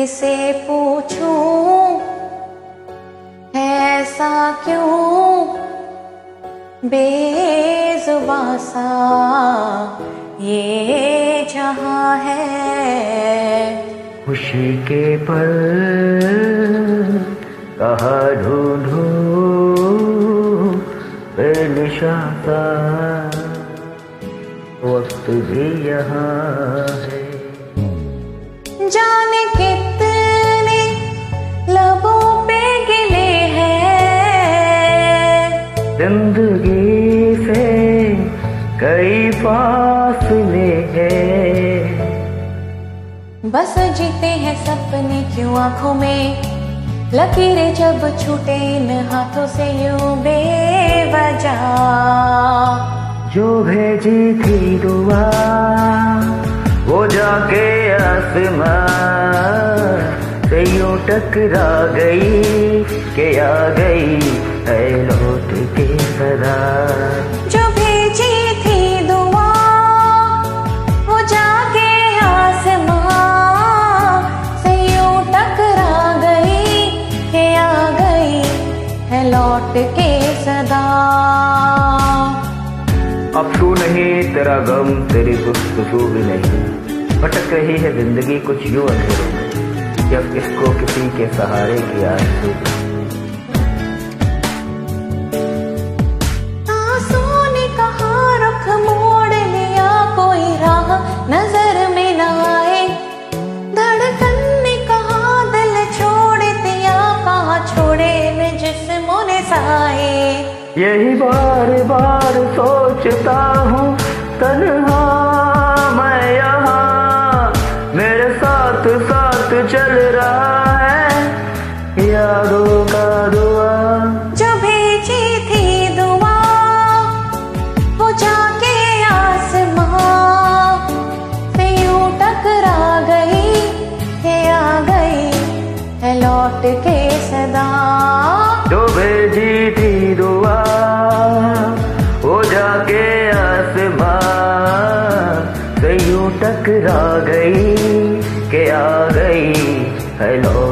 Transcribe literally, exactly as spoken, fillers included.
किसे पूछूं ऐसा क्यों बेजुबां सा ये जहां है। खुशी के पल कहाँ ढूंढूं बेनिशां सा वक्त भी यहाँ है। जाने कितने लबों पे गिले हैं, जिंदगी से कई फासले हैं। बस जीते हैं सपने क्यों आंखों में, लकीरें जब छूटे इन हाथों से यूं बेवजह। जो भेजी थी दुआ वो जाके आसमां से यूं टकरा गई कि आ गई है लौट के सदा। जो भेजी थी दुआ वो जाके आसमां से यूं टकरा गई कि आ गई है लौट के सदा। अब तू नहीं तेरा गम तेरी गुफ्तगू भी नहीं, भटक रही है जिंदगी कुछ यूं अंधेरों में, जब किसको किसी के सहारे की आरज़ू। आंसू ने कहा रुख मोड़ लिया, कोई राह नजर में न आए। धड़कन ने कहा दिल छोड़ दिया, कहाँ छोड़े मैं जिस्मों ने साए। यही बार बार सोचता हूँ तन्हा मैं यहाँ, मेरे साथ साथ चल रहा है यादों का दुआ। जो भेजी थी दुआ वो जाके आसमां से यूं टकरा गई कि आ गई है लौट के सदा। जो भेजी थी दुआ वो जाके आसमां से यूं टकरा गई कि आ गई है लौट